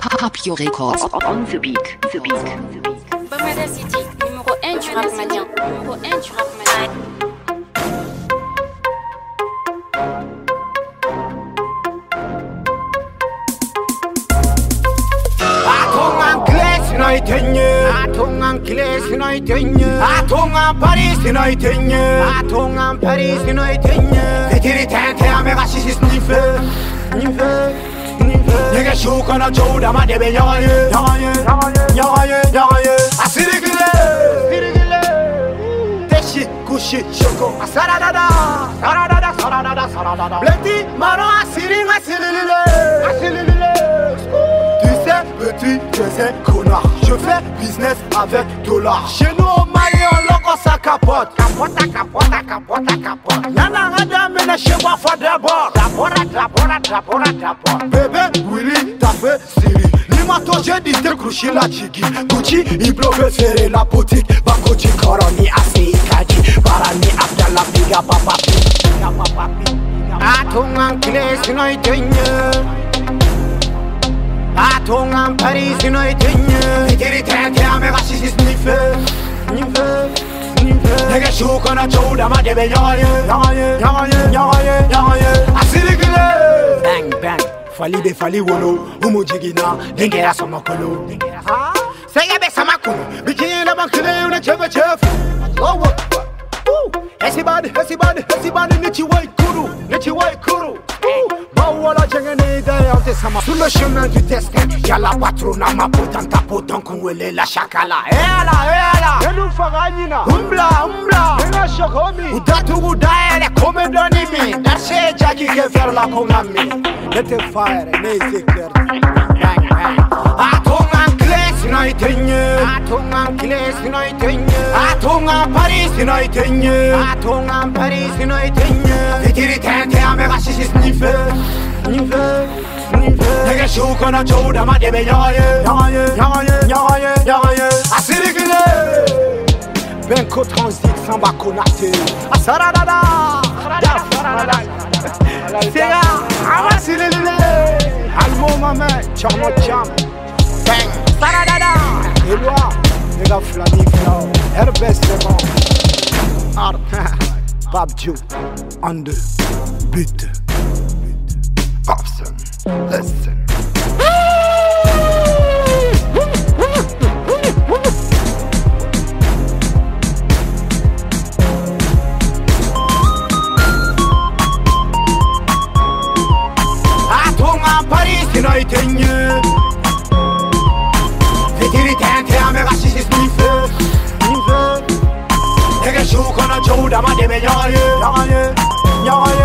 Papio Records. On the beat, the beat. Bamada City, numéro 1 du rap malien. Numéro 1 du rap malien. Atongan Clés no itenye Atongan Paris no itenye Atongan Paris no itenye Fitiri tente amega sisi snife Snife Nigga shuka na chouda ma debe nyagaye Nyagaye Asirigile Teshi kushi shoko Asaradada Bleti maro asiringa Asilile Petit, je sais, connard. Je fais business avec dollars. Chez nous au Mali, on loco ça capote. Capote. Yana rada mena chez moi, faut d'abord. D'abord. Bébé, Willy, t'as fait Siri. Limato, j'ai dit tel cruchy la chiki. Gucci, il bloque serré la boutique. Bakochi, Koroni, Asi, Kaji. Barani, Abdallah, Biga, Papapi. Atongan Clés no itenye Atongan Paris no itenye Fitiri tente amega sisi snife Nigga shuka na chouda ma debe nyagaye Asirigile Bang Fali wono Umu jigina Dinge ya samakolo Seyebe samakolo Bikini na bankile una cheve Everybody Nichi wai kuru Bawala jengene idée en décembre Sur le chemin du destin Y'a la patrona ma potenta potan Kongwele la shakala Ela Yenu faranyina Umbla Yena shokomi Udatu udaere Kome donimi Dashe jaki ke faire la konami Nete fire Neze clair Bang Atongan Clés no itenye Atongan Paris no itenye Fitiri tente amega sisi snife Nigga shuka na chouda ma debe nyagaye Asirigile Benko transit samba konate Asaradada Sega Amasilile Almo mame Charno jam Bang Saradada Eloi Nigga flani flow Herbes Lemon Art Babju on the beat. Popson, listen. Atongan Paris no itenye Fitiri tente amega sisi snife Nigga shuka na chouda ma debe nyagaye